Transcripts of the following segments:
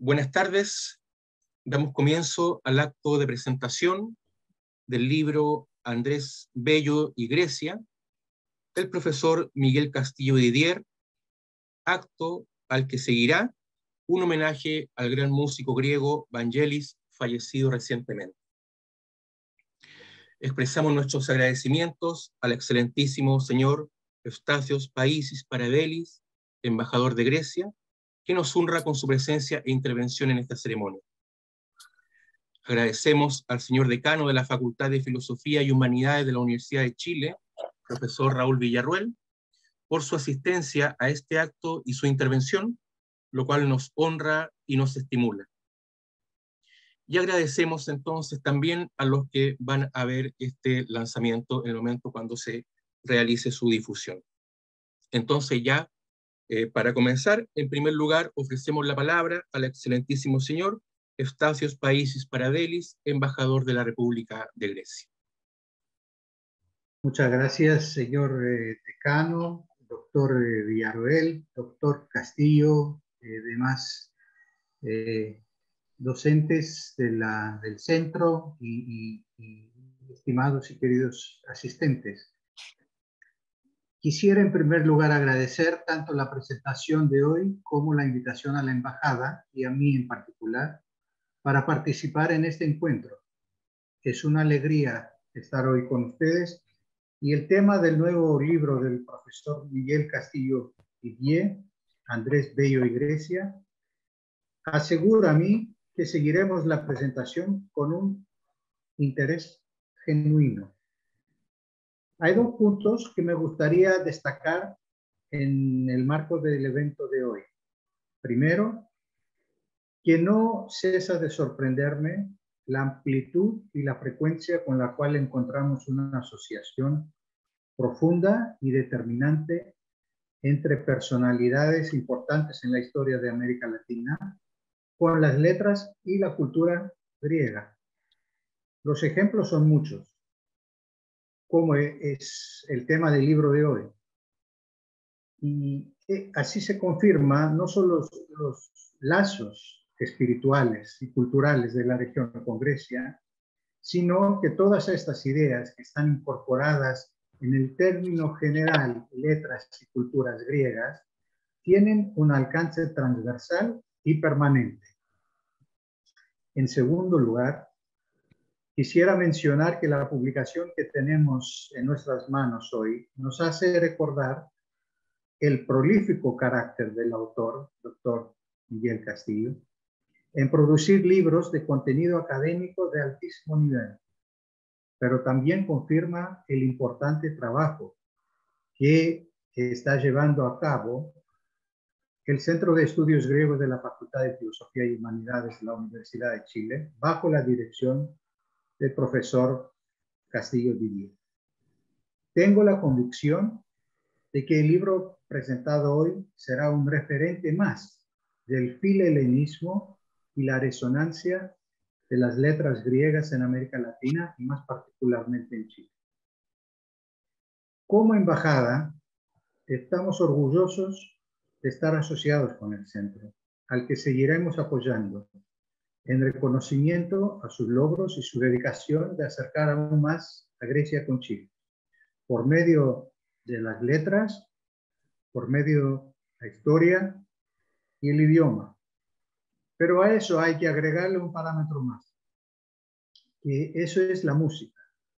Buenas tardes. Damos comienzo al acto de presentación del libro Andrés Bello y Grecia, del profesor Miguel Castillo Didier, acto al que seguirá un homenaje al gran músico griego Vangelis, fallecido recientemente. Expresamos nuestros agradecimientos al excelentísimo señor Eustacios Paísis Paravelis, embajador de Grecia, que nos honra con su presencia e intervención en esta ceremonia. Agradecemos al señor decano de la Facultad de Filosofía y Humanidades de la Universidad de Chile, profesor Raúl Villarruel, por su asistencia a este acto y su intervención, lo cual nos honra y nos estimula. Y agradecemos entonces también a los que van a ver este lanzamiento en el momento cuando se realice su difusión. Entonces ya, para comenzar, en primer lugar ofrecemos la palabra al excelentísimo señor Eustacios Paísis Paravelis, embajador de la República de Grecia. Muchas gracias, señor decano, doctor Villarroel, doctor Castillo, demás docentes del centro y estimados y queridos asistentes. Quisiera en primer lugar agradecer tanto la presentación de hoy como la invitación a la embajada y a mí en particular para participar en este encuentro. Es una alegría estar hoy con ustedes y el tema del nuevo libro del profesor Miguel Castillo Didier, Andrés Bello y Grecia, asegura a mí que seguiremos la presentación con un interés genuino. Hay dos puntos que me gustaría destacar en el marco del evento de hoy. Primero, que no cesa de sorprenderme la amplitud y la frecuencia con la cual encontramos una asociación profunda y determinante entre personalidades importantes en la historia de América Latina con las letras y la cultura griega. Los ejemplos son muchos, como es el tema del libro de hoy. Y así se confirma no solo los lazos espirituales y culturales de la región con Grecia, sino que todas estas ideas que están incorporadas en el término general letras y culturas griegas tienen un alcance transversal y permanente. En segundo lugar, quisiera mencionar que la publicación que tenemos en nuestras manos hoy nos hace recordar el prolífico carácter del autor, doctor Miguel Castillo, en producir libros de contenido académico de altísimo nivel, pero también confirma el importante trabajo que está llevando a cabo el Centro de Estudios Griegos de la Facultad de Filosofía y Humanidades de la Universidad de Chile, bajo la dirección del profesor Castillo Didier. Tengo la convicción de que el libro presentado hoy será un referente más del filhelenismo y la resonancia de las letras griegas en América Latina y más particularmente en Chile. Como embajada, estamos orgullosos de estar asociados con el centro, al que seguiremos apoyando en reconocimiento a sus logros y su dedicación de acercar aún más a Grecia con Chile, por medio de las letras, por medio de la historia y el idioma. Pero a eso hay que agregarle un parámetro más, que eso es la música.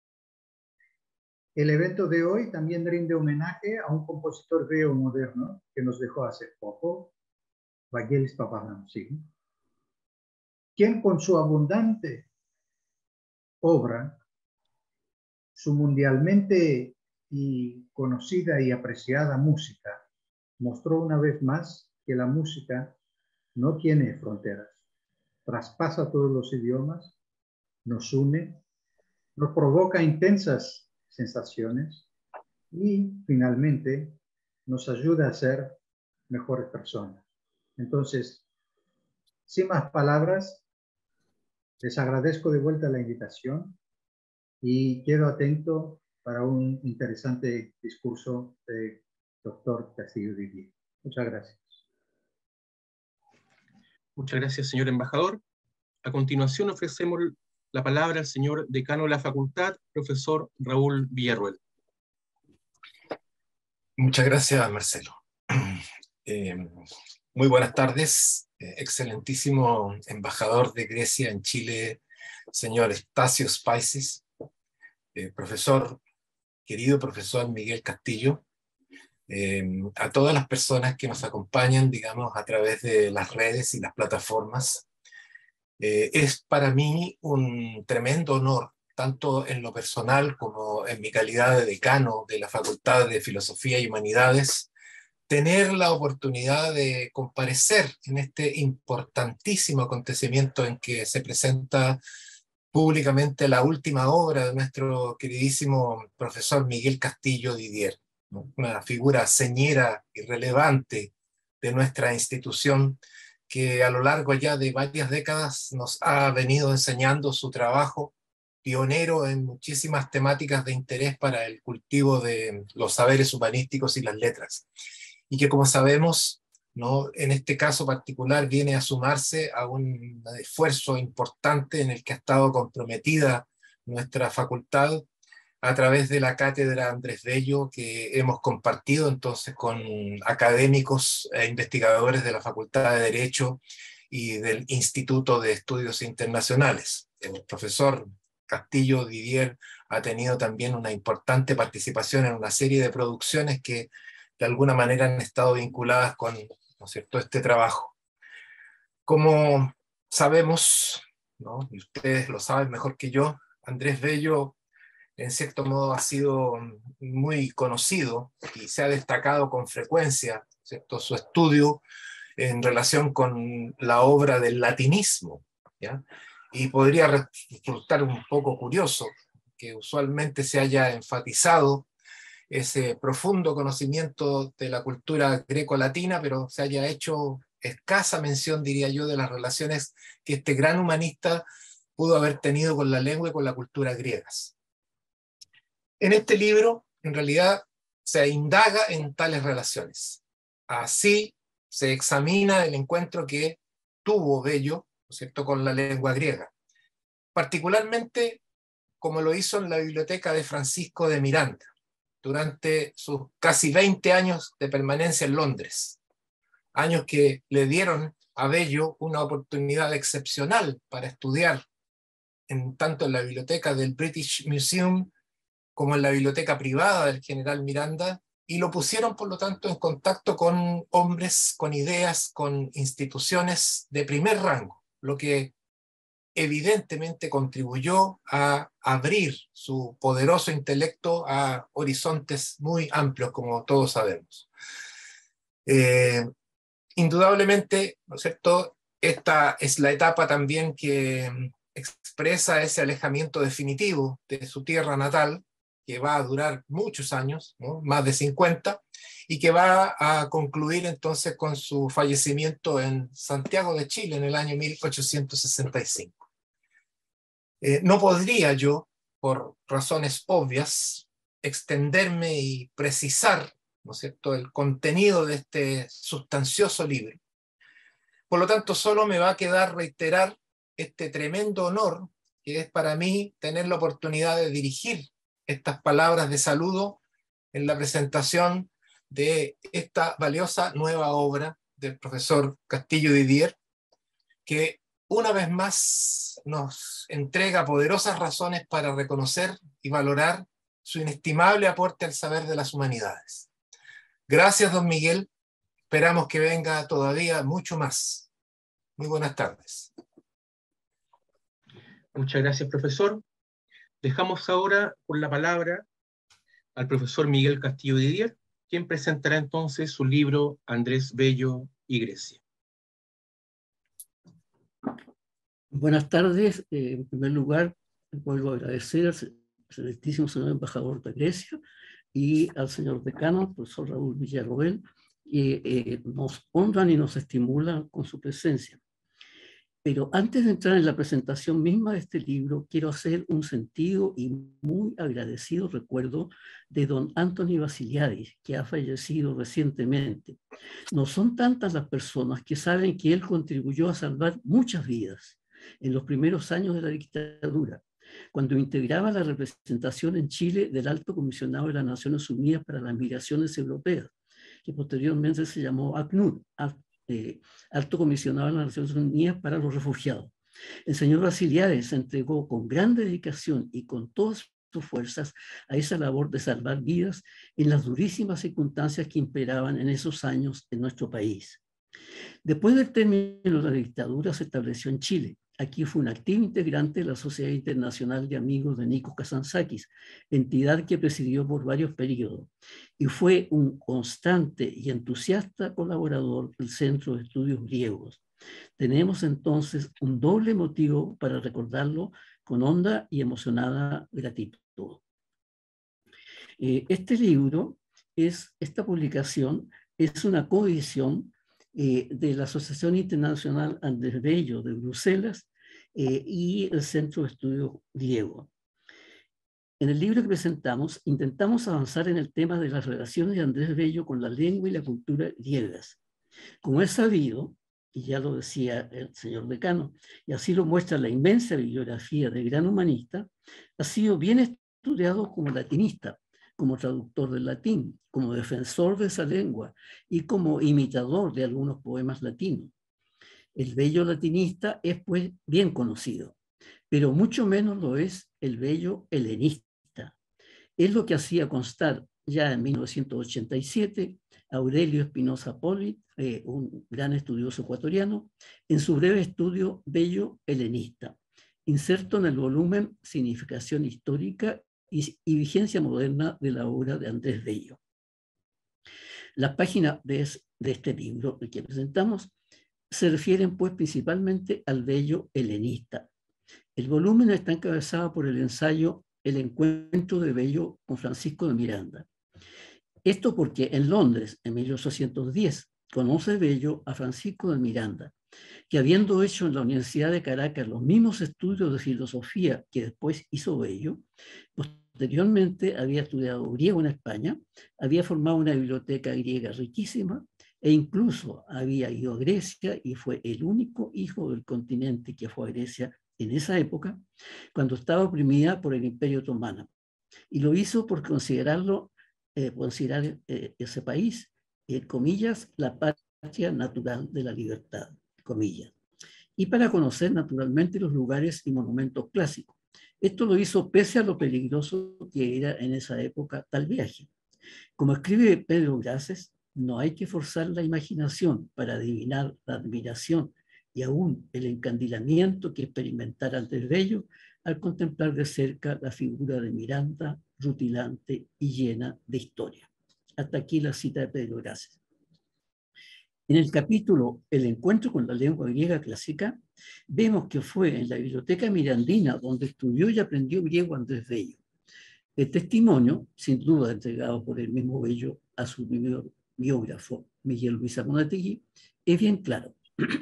El evento de hoy también rinde homenaje a un compositor griego moderno que nos dejó hace poco, Vangelis Papahanousiou, quien con su abundante obra, su mundialmente y conocida y apreciada música, mostró una vez más que la música no tiene fronteras, traspasa todos los idiomas, nos une, nos provoca intensas sensaciones y finalmente nos ayuda a ser mejores personas. Entonces, sin más palabras, les agradezco de vuelta la invitación y quedo atento para un interesante discurso de doctor Castillo Didier. Muchas gracias. Muchas gracias, señor embajador. A continuación ofrecemos la palabra al señor decano de la facultad, profesor Raúl Villarruel. Muchas gracias, Marcelo. Muy buenas tardes, excelentísimo embajador de Grecia en Chile, señor Stasios Paisis, querido profesor Miguel Castillo, a todas las personas que nos acompañan, digamos, a través de las redes y las plataformas. Es para mí un tremendo honor, tanto en lo personal como en mi calidad de decano de la Facultad de Filosofía y Humanidades, tener la oportunidad de comparecer en este importantísimo acontecimiento en que se presenta públicamente la última obra de nuestro queridísimo profesor Miguel Castillo Didier, ¿no? Una figura señera y relevante de nuestra institución que a lo largo ya de varias décadas nos ha venido enseñando su trabajo pionero en muchísimas temáticas de interés para el cultivo de los saberes humanísticos y las letras. Y que, como sabemos, ¿no?, en este caso particular viene a sumarse a un esfuerzo importante en el que ha estado comprometida nuestra facultad a través de la cátedra Andrés Bello que hemos compartido entonces con académicos e investigadores de la Facultad de Derecho y del Instituto de Estudios Internacionales. El profesor Castillo Didier ha tenido también una importante participación en una serie de producciones que de alguna manera han estado vinculadas con, ¿no es cierto?, este trabajo. Como sabemos, ¿no?, y ustedes lo saben mejor que yo, Andrés Bello en cierto modo ha sido muy conocido y se ha destacado con frecuencia, ¿cierto?, su estudio en relación con la obra del latinismo, ¿ya? Y podría resultar un poco curioso que usualmente se haya enfatizado ese profundo conocimiento de la cultura greco-latina, pero se haya hecho escasa mención, diría yo, de las relaciones que este gran humanista pudo haber tenido con la lengua y con la cultura griegas. En este libro, en realidad, se indaga en tales relaciones. Así se examina el encuentro que tuvo Bello, ¿no es cierto?, con la lengua griega. Particularmente como lo hizo en la biblioteca de Francisco de Miranda, durante sus casi 20 años de permanencia en Londres. Años que le dieron a Bello una oportunidad excepcional para estudiar tanto en la biblioteca del British Museum como en la biblioteca privada del general Miranda, y lo pusieron, por lo tanto, en contacto con hombres, con ideas, con instituciones de primer rango, lo que evidentemente contribuyó a abrir su poderoso intelecto a horizontes muy amplios, como todos sabemos. Indudablemente, ¿no es cierto?, esta es la etapa también que expresa ese alejamiento definitivo de su tierra natal, que va a durar muchos años, ¿no?, más de 50, y que va a concluir entonces con su fallecimiento en Santiago de Chile en el año 1865. No podría yo, por razones obvias, extenderme y precisar, ¿no es cierto?, el contenido de este sustancioso libro. Por lo tanto, solo me va a quedar reiterar este tremendo honor que es para mí tener la oportunidad de dirigir estas palabras de saludo en la presentación de esta valiosa nueva obra del profesor Castillo Didier, que una vez más nos entrega poderosas razones para reconocer y valorar su inestimable aporte al saber de las humanidades. Gracias, don Miguel. Esperamos que venga todavía mucho más. Muy buenas tardes. Muchas gracias, profesor. Dejamos ahora con la palabra al profesor Miguel Castillo Didier, quien presentará entonces su libro Andrés Bello y Grecia. Buenas tardes. En primer lugar, vuelvo a agradecer al excelentísimo señor embajador de Grecia y al señor decano, profesor Raúl Villarroel, que nos honran y nos estimulan con su presencia. Pero antes de entrar en la presentación misma de este libro, quiero hacer un sentido y muy agradecido recuerdo de don Anthony Basiliadis, que ha fallecido recientemente. No son tantas las personas que saben que él contribuyó a salvar muchas vidas en los primeros años de la dictadura, cuando integraba la representación en Chile del Alto Comisionado de las Naciones Unidas para las Migraciones Europeas, que posteriormente se llamó ACNUR, Alto Comisionado de las Naciones Unidas para los Refugiados. El señor Basiliadis se entregó con gran dedicación y con todas sus fuerzas a esa labor de salvar vidas en las durísimas circunstancias que imperaban en esos años en nuestro país. Después del término de la dictadura se estableció en Chile. Aquí fue un activo integrante de la Sociedad Internacional de Amigos de Nikos Kazantzakis, entidad que presidió por varios periodos, y fue un constante y entusiasta colaborador del Centro de Estudios Griegos. Tenemos entonces un doble motivo para recordarlo con honda y emocionada gratitud. Esta publicación es una coedición de la Asociación Internacional Andrés Bello de Bruselas y el Centro de Estudios Griego. En el libro que presentamos, intentamos avanzar en el tema de las relaciones de Andrés Bello con la lengua y la cultura griegas. Como es sabido, y ya lo decía el señor decano, y así lo muestra la inmensa bibliografía del gran humanista, ha sido bien estudiado como latinista, como traductor del latín, como defensor de esa lengua y como imitador de algunos poemas latinos. El Bello latinista es pues bien conocido, pero mucho menos lo es el Bello helenista. Es lo que hacía constar ya en 1987 Aurelio Espinosa Poli, un gran estudioso ecuatoriano, en su breve estudio Bello helenista, inserto en el volumen Significación histórica y vigencia moderna de la obra de Andrés Bello. Las páginas de este libro, el que presentamos, se refieren pues principalmente al Bello helenista. El volumen está encabezado por el ensayo El encuentro de Bello con Francisco de Miranda. Esto porque en Londres, en 1810, conoce Bello a Francisco de Miranda, que habiendo hecho en la Universidad de Caracas los mismos estudios de filosofía que después hizo Bello, posteriormente había estudiado griego en España, había formado una biblioteca griega riquísima e incluso había ido a Grecia y fue el único hijo del continente que fue a Grecia en esa época, cuando estaba oprimida por el Imperio Otomano. Y lo hizo por considerar ese país, comillas, la patria natural de la libertad, comillas. Y para conocer naturalmente los lugares y monumentos clásicos. Esto lo hizo pese a lo peligroso que era en esa época tal viaje. Como escribe Pedro Grases, no hay que forzar la imaginación para adivinar la admiración y aún el encandilamiento que experimentara Andrés Bello al contemplar de cerca la figura de Miranda, rutilante y llena de historia. Hasta aquí la cita de Pedro Grases. En el capítulo El encuentro con la lengua griega clásica, vemos que fue en la biblioteca mirandina donde estudió y aprendió griego Andrés Bello. El testimonio, sin duda entregado por el mismo Bello a su biógrafo Miguel Luis Amunátegui, es bien claro.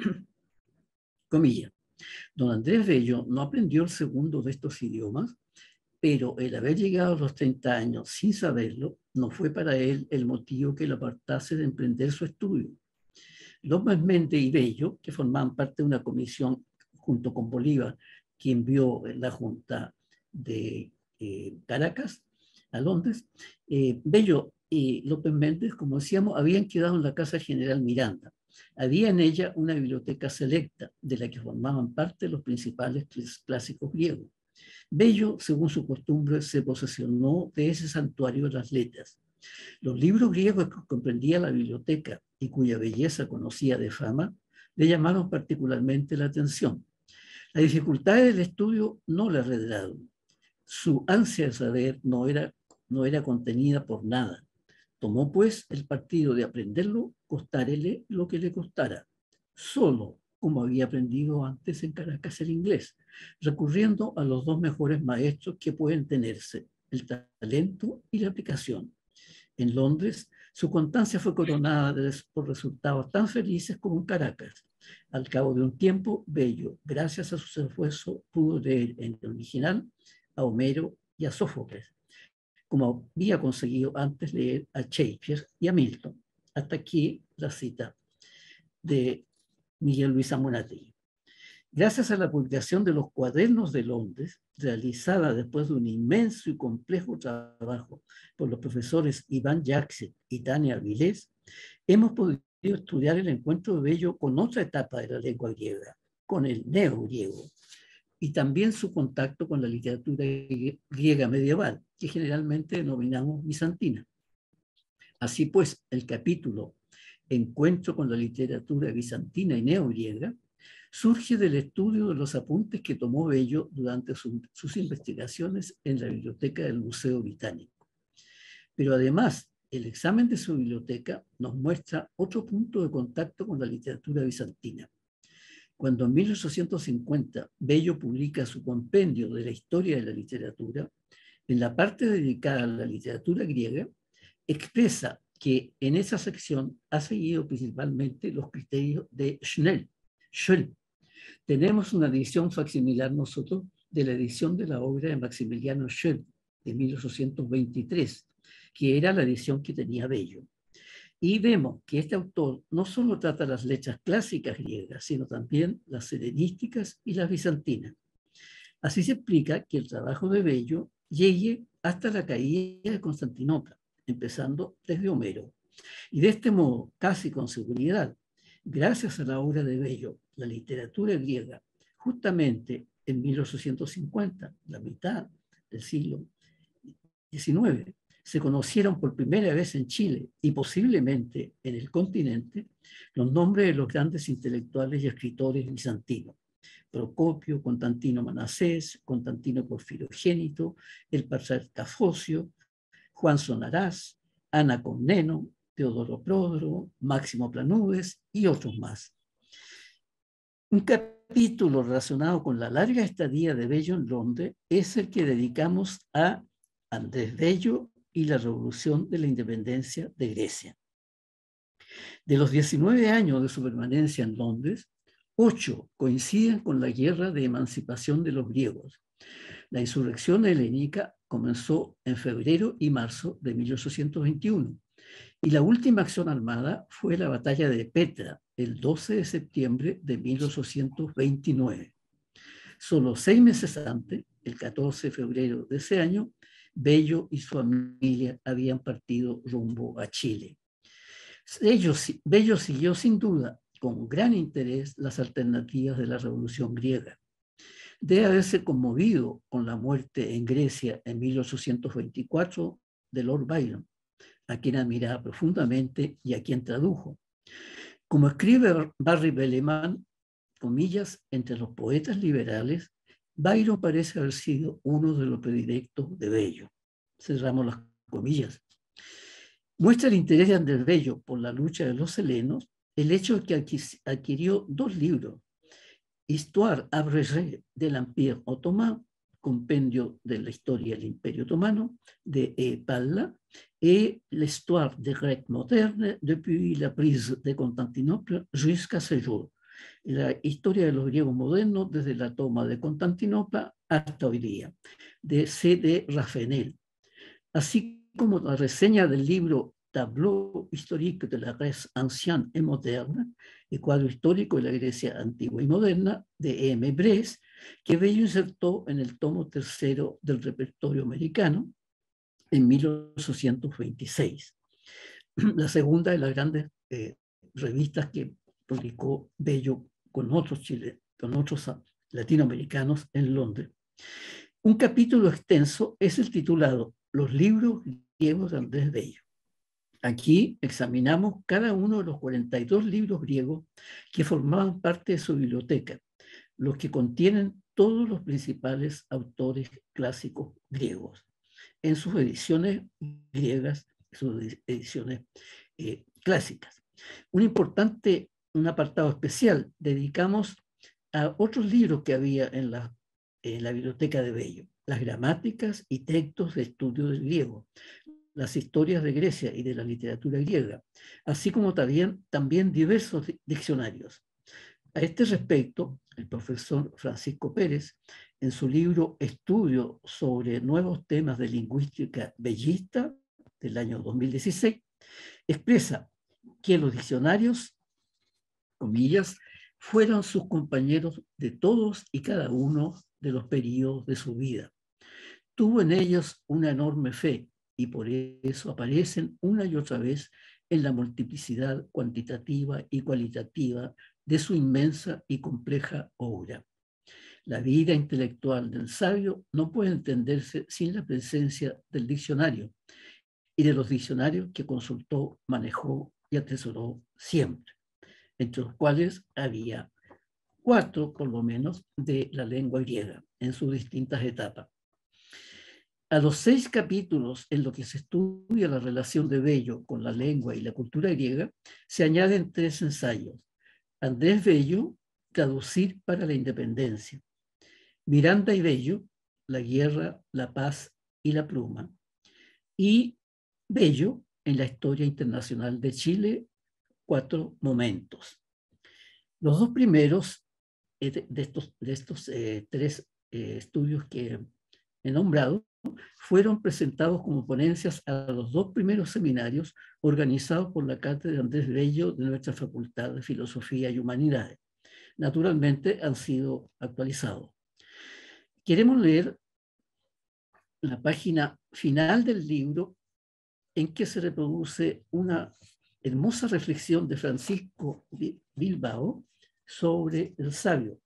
Comillas. Don Andrés Bello no aprendió el segundo de estos idiomas, pero el haber llegado a los 30 años sin saberlo no fue para él el motivo que lo apartase de emprender su estudio. López Méndez y Bello, que formaban parte de una comisión junto con Bolívar, que envió la Junta de Caracas a Londres, Bello y López Méndez, como decíamos, habían quedado en la Casa General Miranda. Había en ella una biblioteca selecta de la que formaban parte los principales clásicos griegos. Bello, según su costumbre, se posesionó de ese santuario de las letras. Los libros griegos que comprendía la biblioteca y cuya belleza conocía de fama, le llamaron particularmente la atención. Las dificultades del estudio no le arredraron. Su ansia de saber no era contenida por nada. Tomó pues el partido de aprenderlo, costárele lo que le costara, solo como había aprendido antes en Caracas el inglés, recurriendo a los dos mejores maestros que pueden tenerse, el talento y la aplicación. En Londres Su constancia fue coronada por resultados tan felices como en Caracas. Al cabo de un tiempo, Bello, gracias a sus esfuerzos, pudo leer en el original a Homero y a Sófocles, como había conseguido antes leer a Shakespeare y a Milton. Hasta aquí la cita de Miguel Luis Amunátegui. Gracias a la publicación de los Cuadernos de Londres, realizada después de un inmenso y complejo trabajo por los profesores Iván Yaxet y Tania Avilés, hemos podido estudiar el encuentro de Bello con otra etapa de la lengua griega, con el neogriego, y también su contacto con la literatura griega medieval, que generalmente denominamos bizantina. Así pues, el capítulo Encuentro con la literatura bizantina y neogriega surge del estudio de los apuntes que tomó Bello durante sus investigaciones en la biblioteca del Museo Británico. Pero además, el examen de su biblioteca nos muestra otro punto de contacto con la literatura bizantina. Cuando en 1850 Bello publica su compendio de la historia de la literatura, en la parte dedicada a la literatura griega, expresa que en esa sección ha seguido principalmente los criterios de Schell. Tenemos una edición facsimilar nosotros de la edición de la obra de Maximiliano Schell de 1823, que era la edición que tenía Bello. Y vemos que este autor no solo trata las letras clásicas griegas, sino también las helenísticas y las bizantinas. Así se explica que el trabajo de Bello llegue hasta la caída de Constantinopla, empezando desde Homero. Y de este modo, casi con seguridad, gracias a la obra de Bello, la literatura griega, justamente en 1850, la mitad del siglo XIX, se conocieron por primera vez en Chile y posiblemente en el continente los nombres de los grandes intelectuales y escritores bizantinos: Procopio, Constantino Manasés, Constantino Porfirogénito, el patriarca Focio, Juan Sonarás, Ana Comneno, Teodoro Prodro, Máximo Planudes y otros más. Un capítulo relacionado con la larga estadía de Bello en Londres es el que dedicamos a Andrés Bello y la Revolución de la Independencia de Grecia. De los 19 años de su permanencia en Londres, 8 coinciden con la guerra de emancipación de los griegos. La insurrección helénica comenzó en febrero y marzo de 1821 y la última acción armada fue la batalla de Petra el 12 de septiembre de 1829. Solo 6 meses antes, el 14 de febrero de ese año, Bello y su familia habían partido rumbo a Chile. Bello siguió sin duda con gran interés las alternativas de la Revolución griega. Debe haberse conmovido con la muerte en Grecia en 1824 de Lord Byron, a quien admiraba profundamente y a quien tradujo. Como escribe Barry Beleman, comillas, entre los poetas liberales, Byron parece haber sido uno de los predilectos de Bello. Cerramos las comillas. Muestra el interés de Andrés Bello por la lucha de los helenos el hecho de que adquirió 2 libros: Histoire abrégée de l'Empire ottoman, compendio de la historia del Imperio Otomano, de E. Palla, y l'Histoire des Grecs modernes depuis la prise de Constantinople jusqu'à ce jour, la historia de los griegos modernos desde la toma de Constantinopla hasta hoy día, de C. D. Raffenel, así como la reseña del libro Tableau historique de la Grèce ancienne et moderne, el cuadro histórico de la Grecia antigua y moderna, de M. Bress, que Bello insertó en el tomo 3 del repertorio americano en 1826. La segunda de las grandes revistas que publicó Bello con otros latinoamericanos en Londres. Un capítulo extenso es el titulado Los libros griegos de Andrés Bello. Aquí examinamos cada uno de los 42 libros griegos que formaban parte de su biblioteca, los que contienen todos los principales autores clásicos griegos, en sus ediciones griegas, sus ediciones clásicas. Un apartado especial dedicamos a otros libros que había en la biblioteca de Bello: las gramáticas y textos de estudio del griego, las historias de Grecia y de la literatura griega, así como también diversos diccionarios. A este respecto, el profesor Francisco Pérez, en su libro Estudio sobre nuevos temas de lingüística bellista, del año 2016, expresa que los diccionarios, comillas, fueron sus compañeros de todos y cada uno de los periodos de su vida. Tuvo en ellos una enorme fe y por eso aparecen una y otra vez en la multiplicidad cuantitativa y cualitativa de su inmensa y compleja obra. La vida intelectual del sabio no puede entenderse sin la presencia del diccionario y de los diccionarios que consultó, manejó y atesoró siempre, entre los cuales había 4, por lo menos, de la lengua griega en sus distintas etapas. A los 6 capítulos en los que se estudia la relación de Bello con la lengua y la cultura griega, se añaden 3 ensayos. Andrés Bello, Traducir para la Independencia. Miranda y Bello, La guerra, la paz y la pluma. Y Bello, en la historia internacional de Chile, 4 momentos. Los 2 primeros de estos 3 estudios que he nombrado fueron presentados como ponencias a los 2 primeros seminarios organizados por la Cátedra Andrés Bello de nuestra Facultad de Filosofía y Humanidades. Naturalmente han sido actualizados. Queremos leer la página final del libro en que se reproduce una hermosa reflexión de Francisco Bilbao sobre el sabio.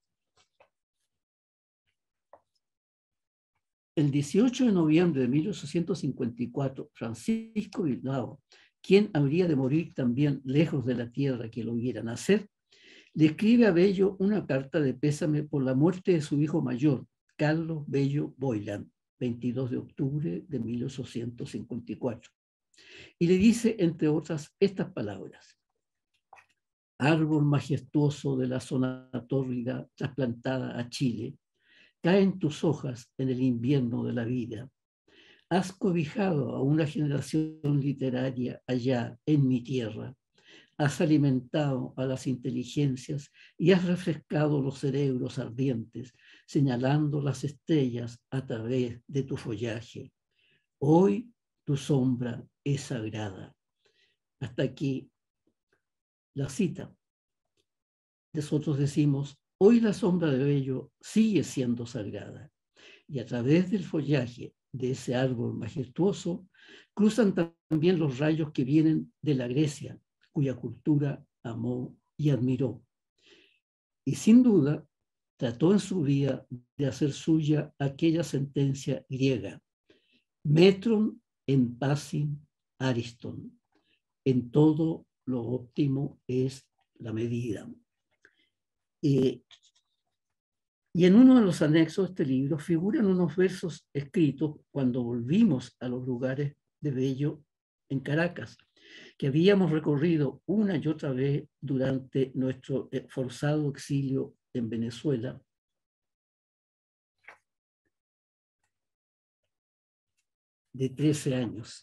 El 18 de noviembre de 1854, Francisco Bilbao, quien habría de morir también lejos de la tierra que lo viera nacer, le escribe a Bello una carta de pésame por la muerte de su hijo mayor, Carlos Bello Boylan, 22 de octubre de 1854. Y le dice, entre otras, estas palabras. Árbol majestuoso de la zona tórrida trasplantada a Chile, caen tus hojas en el invierno de la vida. Has cobijado a una generación literaria allá en mi tierra. Has alimentado a las inteligencias y has refrescado los cerebros ardientes, señalando las estrellas a través de tu follaje. Hoy tu sombra es sagrada. Hasta aquí la cita. Nosotros decimos, hoy la sombra de Bello sigue siendo sagrada. Y a través del follaje de ese árbol majestuoso, cruzan también los rayos que vienen de la Grecia, cuya cultura amó y admiró. Y sin duda, trató en su vida de hacer suya aquella sentencia griega, metron en pacem ariston, en todo lo óptimo es la medida. Y en uno de los anexos de este libro figuran unos versos escritos cuando volvimos a los lugares de Bello en Caracas, que habíamos recorrido una y otra vez durante nuestro forzado exilio en Venezuela. De 13 años.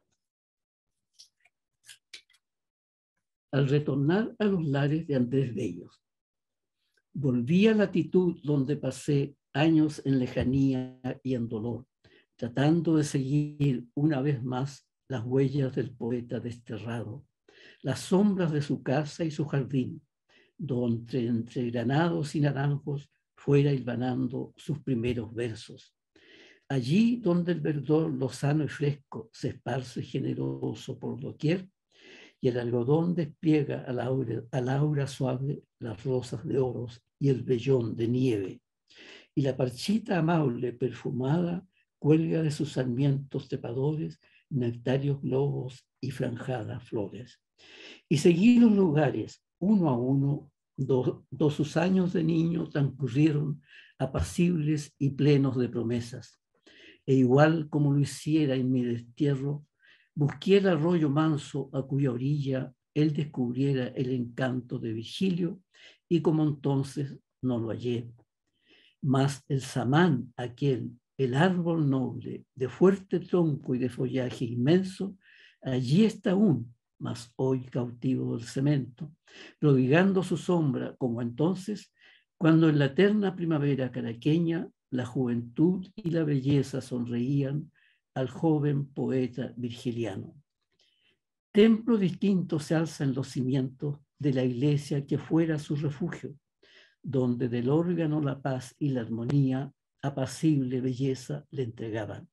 Al retornar a los lares de Andrés Bello, volví a la latitud donde pasé años en lejanía y en dolor, tratando de seguir una vez más las huellas del poeta desterrado, las sombras de su casa y su jardín, donde entre granados y naranjos fuera hilvanando sus primeros versos. Allí donde el verdor lozano y fresco se esparce generoso por doquier, y el algodón despliega al aura suave las rosas de oros y el vellón de nieve, y la parchita amable perfumada cuelga de sus sarmientos trepadores nectarios globos y franjadas flores. Y seguí los lugares, uno a uno, dos sus años de niño transcurrieron apacibles y plenos de promesas. E igual como lo hiciera en mi destierro, busqué el arroyo manso a cuya orilla él descubriera el encanto de Virgilio, y como entonces no lo hallé. Mas el samán aquel el árbol noble, de fuerte tronco y de follaje inmenso, allí está aún, mas hoy cautivo del cemento, prodigando su sombra como entonces, cuando en la eterna primavera caraqueña la juventud y la belleza sonreían al joven poeta virgiliano. Templo distinto se alza en los cimientos de la iglesia que fuera su refugio, donde del órgano la paz y la armonía apacible belleza le entregaban.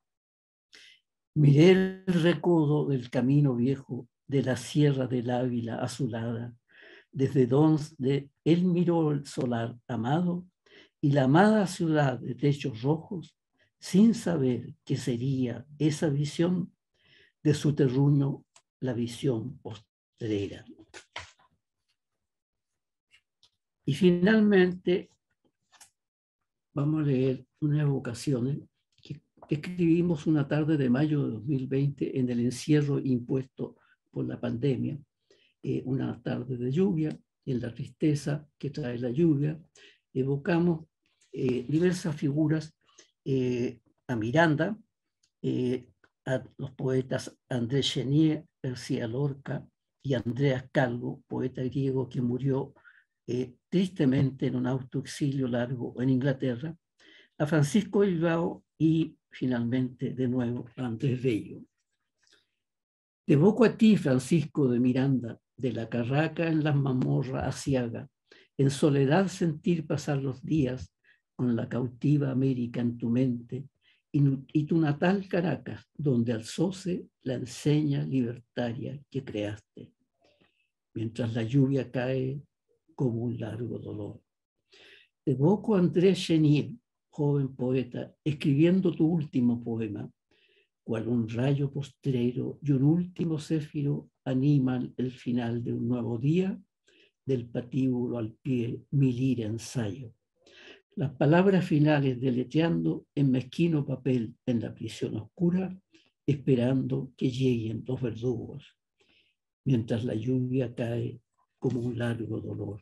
Miré el recodo del camino viejo de la sierra del Ávila azulada, desde donde él miró el solar amado y la amada ciudad de techos rojos, sin saber qué sería esa visión de su terruño, la visión postrera. Y finalmente vamos a leer unas evocaciones que escribimos una tarde de mayo de 2020 en el encierro impuesto por la pandemia, una tarde de lluvia, en la tristeza que trae la lluvia. Evocamos diversas figuras, a Miranda, a los poetas Andrés Chenier, García Lorca y Andreas Calvo, poeta griego que murió tristemente en un autoexilio largo en Inglaterra, a Francisco Bilbao y finalmente de nuevo a Andrés Bello. Te evoco a ti, Francisco de Miranda, de la carraca en las mazmorras aciaga, en soledad sentir pasar los días con la cautiva América en tu mente y tu natal Caracas, donde alzóse la enseña libertaria que creaste, mientras la lluvia cae como un largo dolor. Te evoco a Andrés Chenier, joven poeta, escribiendo tu último poema, cual un rayo postrero y un último céfiro animan el final de un nuevo día, del patíbulo al pie mi lira ensayo. Las palabras finales deletreando en mezquino papel en la prisión oscura, esperando que lleguen los verdugos, mientras la lluvia cae como un largo dolor.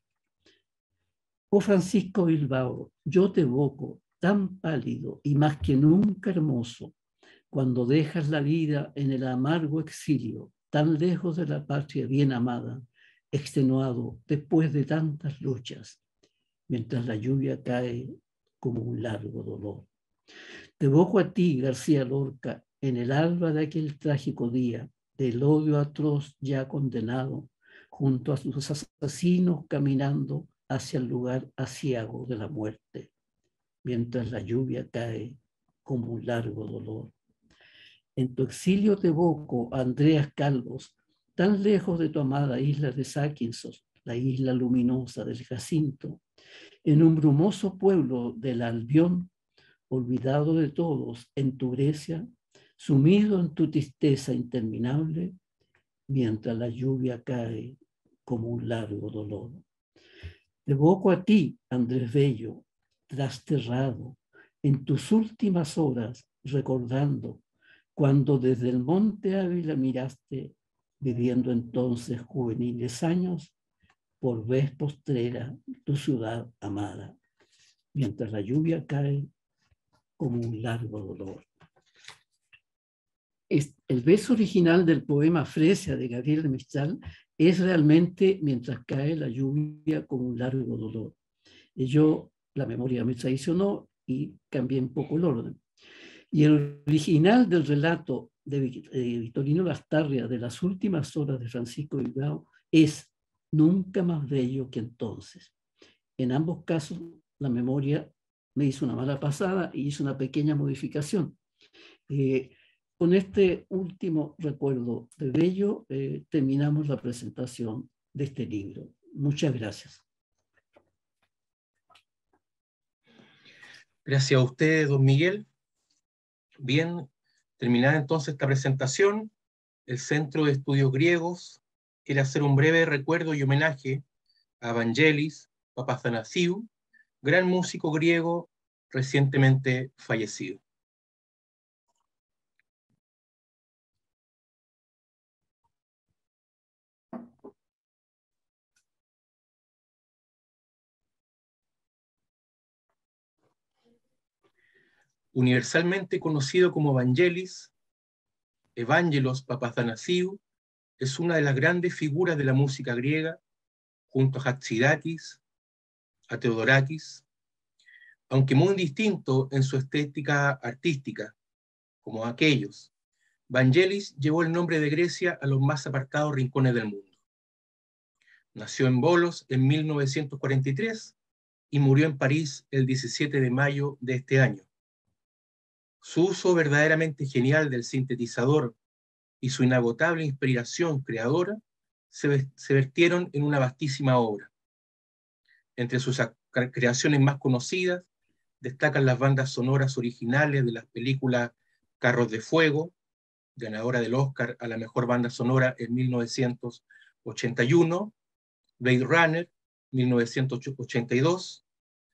Oh Francisco Bilbao, yo te evoco tan pálido y más que nunca hermoso, cuando dejas la vida en el amargo exilio, tan lejos de la patria bien amada, extenuado después de tantas luchas, mientras la lluvia cae como un largo dolor. Te evoco a ti, García Lorca, en el alba de aquel trágico día, del odio atroz ya condenado, junto a sus asesinos caminando hacia el lugar aciago de la muerte, mientras la lluvia cae como un largo dolor. En tu exilio te evoco, Andreas Calvos, tan lejos de tu amada isla de Saquinsos, la isla luminosa del Jacinto, en un brumoso pueblo del Albión, olvidado de todos en tu Grecia, sumido en tu tristeza interminable, mientras la lluvia cae como un largo dolor. Te evoco a ti, Andrés Bello, trasterrado, en tus últimas horas, recordando cuando desde el monte Ávila miraste, viviendo entonces juveniles años, por vez postrera tu ciudad amada, mientras la lluvia cae como un largo dolor. El verso original del poema Fresia de Gabriel de Mistral es realmente mientras cae la lluvia como un largo dolor. La memoria me traicionó y cambié un poco el orden. Y el original del relato de Victorino Lastarria de las últimas horas de Francisco Bilbao es nunca más bello que entonces. En ambos casos, la memoria me hizo una mala pasada y hizo una pequeña modificación. Con este último recuerdo de Bello, terminamos la presentación de este libro. Muchas gracias. Gracias a usted, don Miguel. Bien, terminada entonces esta presentación, el Centro de Estudios Griegos quiere hacer un breve recuerdo y homenaje a Vangelis Papathanassiou, gran músico griego recientemente fallecido. Universalmente conocido como Vangelis, Evangelos Papathanassiou, es una de las grandes figuras de la música griega, junto a Hatzidakis, a Theodorakis, aunque muy distinto en su estética artística, como aquellos. Vangelis llevó el nombre de Grecia a los más apartados rincones del mundo. Nació en Volos en 1943 y murió en París el 17 de mayo de este año. Su uso verdaderamente genial del sintetizador y su inagotable inspiración creadora se vertieron en una vastísima obra. Entre sus creaciones más conocidas destacan las bandas sonoras originales de las películas Carros de Fuego, ganadora del Oscar a la mejor banda sonora en 1981, Blade Runner, 1982,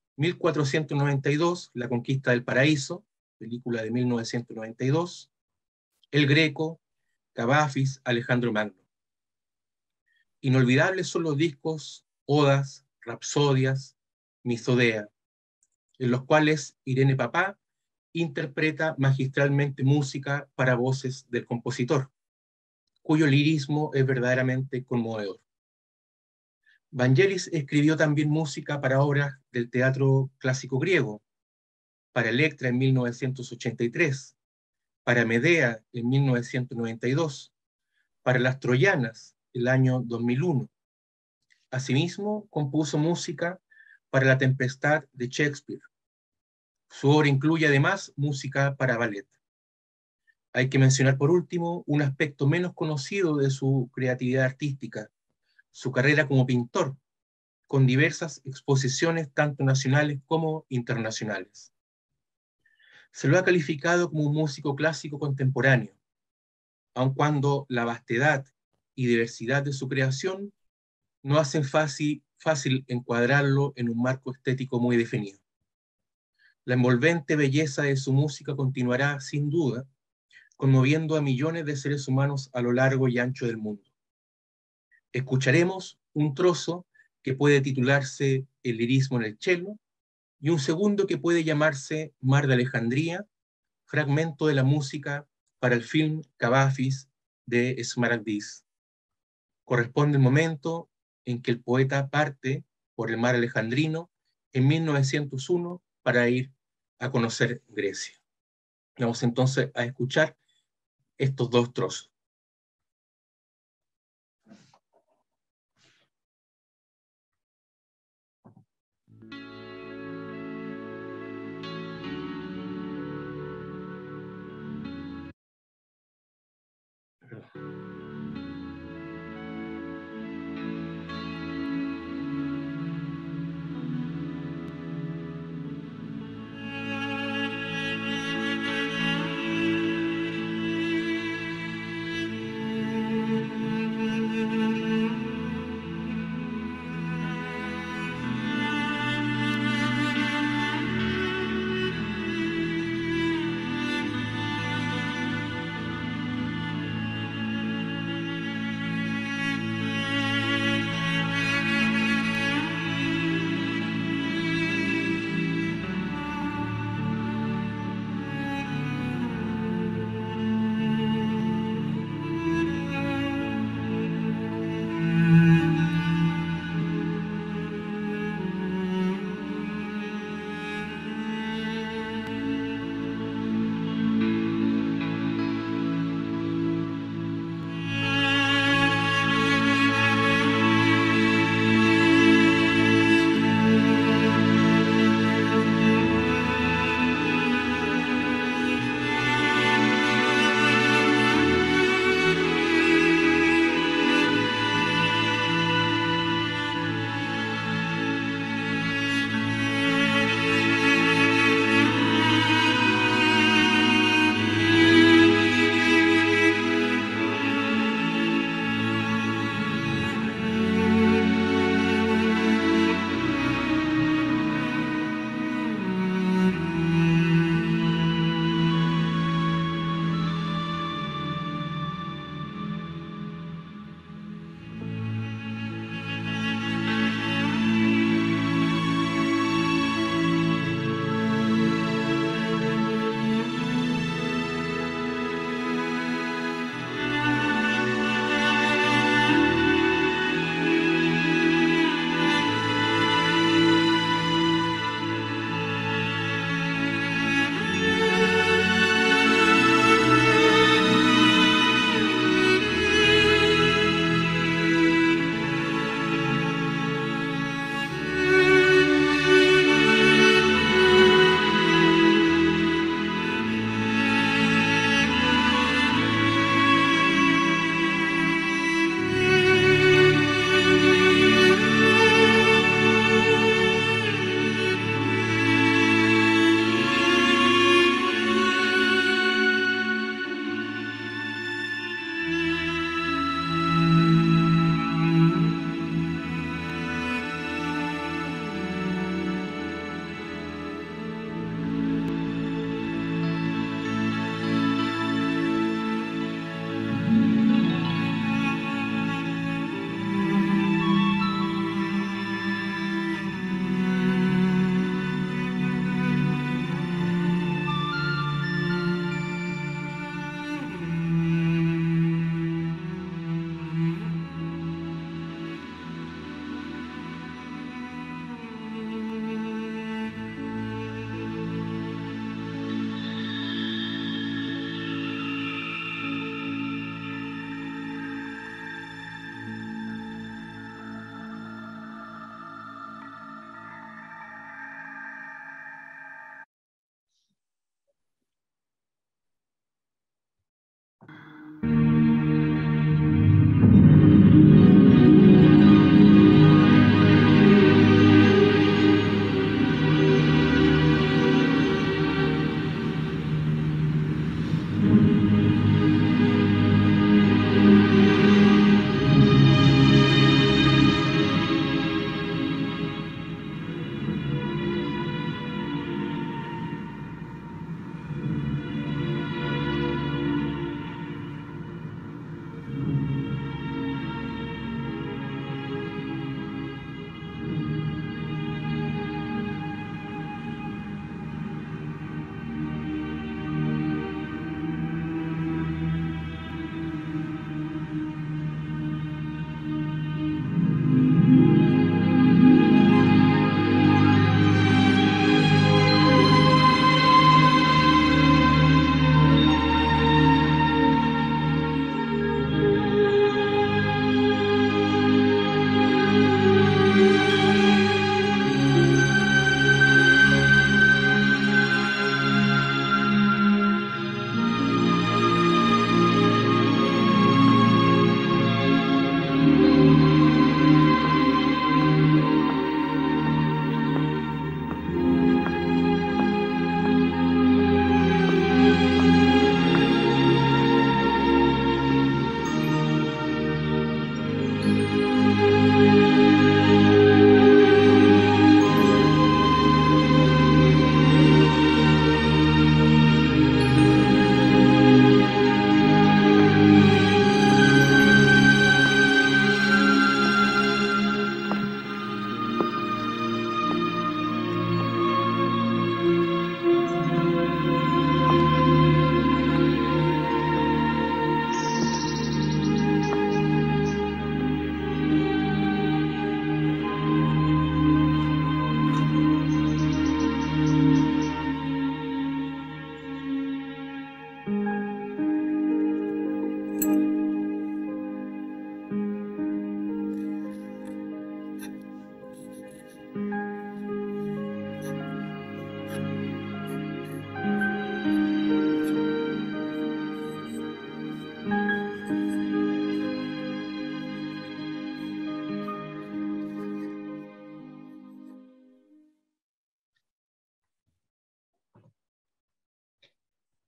1492, La Conquista del Paraíso, película de 1992, El Greco, Cavafis, Alejandro Magno. Inolvidables son los discos Odas, Rapsodias, Misodea, en los cuales Irene Papá interpreta magistralmente música para voces del compositor, cuyo lirismo es verdaderamente conmovedor. Vangelis escribió también música para obras del teatro clásico griego, para Electra en 1983, para Medea en 1992, para Las Troyanas el año 2001. Asimismo, compuso música para La Tempestad de Shakespeare. Su obra incluye además música para ballet. Hay que mencionar por último un aspecto menos conocido de su creatividad artística, su carrera como pintor, con diversas exposiciones tanto nacionales como internacionales. Se lo ha calificado como un músico clásico contemporáneo, aun cuando la vastedad y diversidad de su creación no hacen fácil encuadrarlo en un marco estético muy definido. La envolvente belleza de su música continuará, sin duda, conmoviendo a millones de seres humanos a lo largo y ancho del mundo. Escucharemos un trozo que puede titularse El lirismo en el cello y un segundo que puede llamarse Mar de Alejandría, fragmento de la música para el film Cavafis de Smaragdis. Corresponde el momento en que el poeta parte por el mar alejandrino en 1901 para ir a conocer Grecia. Vamos entonces a escuchar estos dos trozos.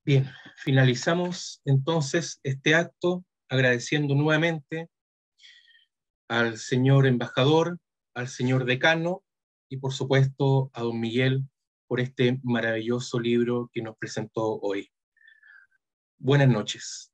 Bien, finalizamos entonces este acto agradeciendo nuevamente al señor embajador, al señor decano y por supuesto a don Miguel por este maravilloso libro que nos presentó hoy. Buenas noches.